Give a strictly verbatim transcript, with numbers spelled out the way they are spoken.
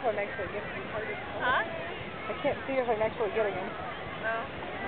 if I'm actually getting him. Huh? I can't see if I'm actually getting him. No.